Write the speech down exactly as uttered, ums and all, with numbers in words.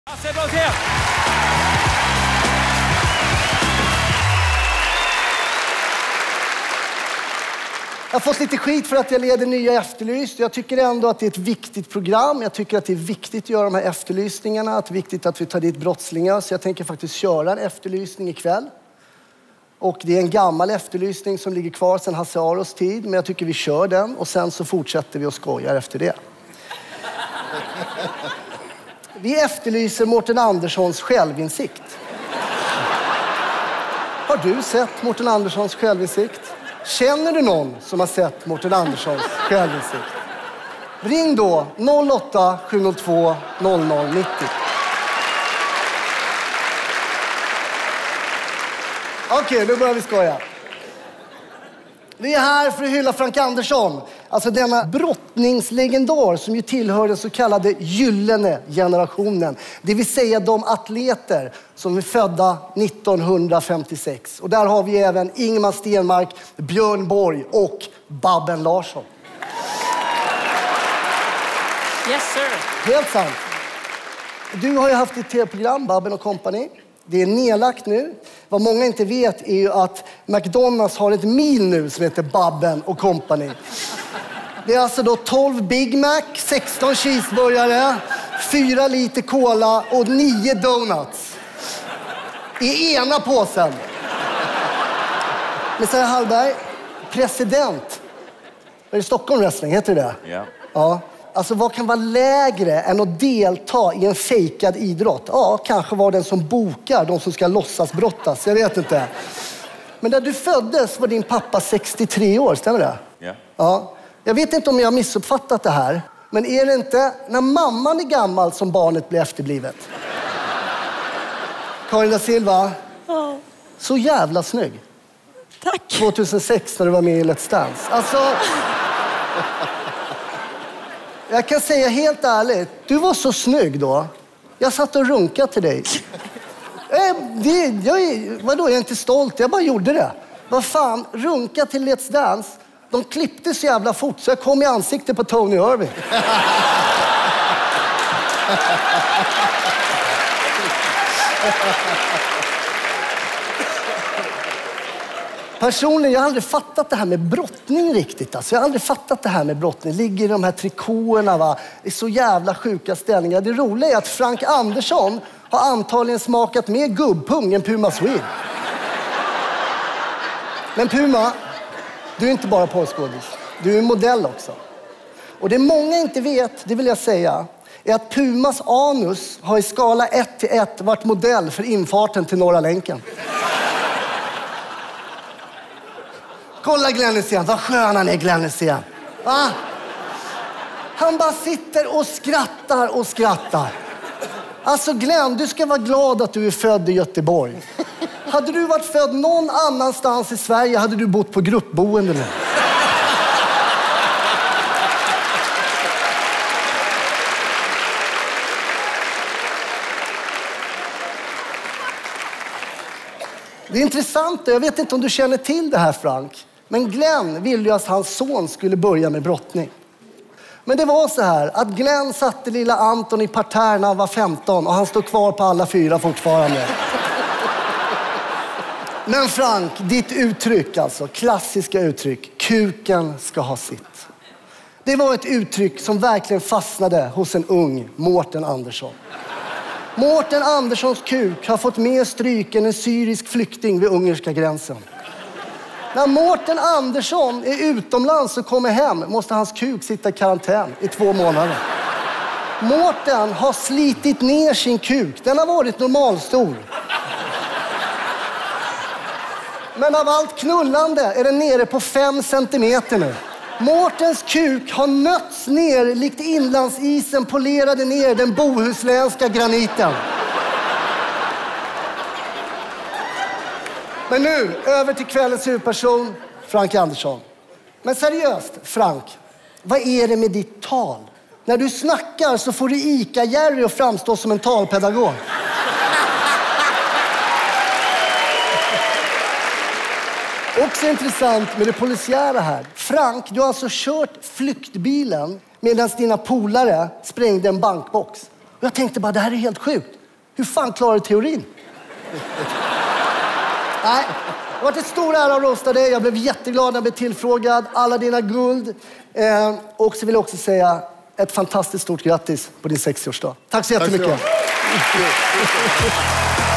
Hasse Brontén! Jag har fått lite skit för att jag leder nya Efterlyst. Jag tycker ändå att det är ett viktigt program. Jag tycker att det är viktigt att göra de här efterlysningarna. Att det är viktigt att vi tar dit brottslingar. Så jag tänker faktiskt köra en efterlysning ikväll. Och det är en gammal efterlysning som ligger kvar sedan Hasse Aros tid. Men jag tycker vi kör den och sen så fortsätter vi och skojar efter det. Vi efterlyser Mårten Anderssons självinsikt. Har du sett Mårten Anderssons självinsikt? Känner du någon som har sett Mårten Anderssons självinsikt? Ring då noll åtta sju noll två noll noll nio noll. Okej, okay, nu börjar vi skoja. Vi är här för att hylla Frank Andersson. Alltså denna brottningslegendar som ju tillhör den så kallade gyllene generationen. Det vill säga de atleter som är födda nittonhundrafemtiosex. Och där har vi även Ingemar Stenmark, Björn Borg och Babben Larsson. Yes sir. Helt sant. Du har ju haft ett tv-program, Babben och Company. Det är nedlagt nu. Vad många inte vet är ju att McDonalds har ett mil nu som heter Babben och Company. Det är alltså då tolv Big Mac, sexton cheeseburgare, fyra liter cola och nio donuts. I ena påsen. Messiah Hallberg, president. Är det Stockholm Wrestling, heter det? Ja. Ja. Alltså vad kan vara lägre än att delta i en fejkad idrott? Ja, kanske var den som bokar de som ska låtsas brottas. Jag vet inte. Men när du föddes var din pappa sextiotre år, stämmer det? Ja. Ja. Jag vet inte om jag har missuppfattat det här. Men är det inte när mamman är gammal som barnet blir efterblivet? Karin da Silva. Ja. Så jävla snygg. Tack. tjugohundrasex när du var med i Let's Dance. Alltså... Jag kan säga helt ärligt, du var så snygg då. Jag satt och runkade till dig. Eh, det, jag är, vadå, jag är inte stolt, jag bara gjorde det. Vad fan, runka till Let's Dance. De klippte så jävla fort så jag kom i ansiktet på Tony Irving. Personligen, jag har aldrig fattat det här med brottning riktigt. Alltså. Jag har aldrig fattat det här med brottning. Ligger i de här trikåerna, va? I så jävla sjuka ställningar. Det roliga är att Frank Andersson har antagligen smakat mer gubbpung än Puma Swede. Men Puma, du är inte bara porrskådis. Du är en modell också. Och det många inte vet, det vill jag säga, är att Pumas anus har i skala ett till ett varit modell för infarten till Norra länken. Kolla Glenn Hysén, vad skön han är Glenn Hysén. Va? Han bara sitter och skrattar och skrattar. Alltså Glenn, du ska vara glad att du är född i Göteborg. Hade du varit född någon annanstans i Sverige hade du bott på gruppboende nu. Det är intressant, jag vet inte om du känner till det här Frank. Men Glenn ville ju att hans son skulle börja med brottning. Men det var så här att Glenn satte lilla Anton i parterre när han var femton och han står kvar på alla fyra fortfarande. Men Frank, ditt uttryck alltså, klassiska uttryck, kuken ska ha sitt. Det var ett uttryck som verkligen fastnade hos en ung Mårten Andersson. Mårten Anderssons kuk har fått mer stryk än en syrisk flykting vid ungerska gränsen. När Mårten Andersson är utomlands och kommer hem måste hans kuk sitta i karantän i två månader. Mårten har slitit ner sin kuk. Den har varit normalstor. Men av allt knullande är den nere på fem centimeter nu. Mårtens kuk har nötts ner likt inlandsisen polerade ner den bohuslänska graniten. Men nu, över till kvällens huvudperson, Frank Andersson. Men seriöst, Frank, vad är det med ditt tal? När du snackar så får du Ica-Jerry att framstå som en talpedagog. Också intressant med det polisiära här. Frank, du har alltså kört flyktbilen medan dina polare sprängde en bankbox. Och jag tänkte bara, det här är helt sjukt. Hur fan klarar du teorin? Nej, det har varit en stor ära att roasta dig. Jag blev jätteglad när jag blev tillfrågad. Alla dina guld. Eh, och så vill jag också säga ett fantastiskt stort grattis på din sextioårsdag. Tack så jättemycket. Tack så.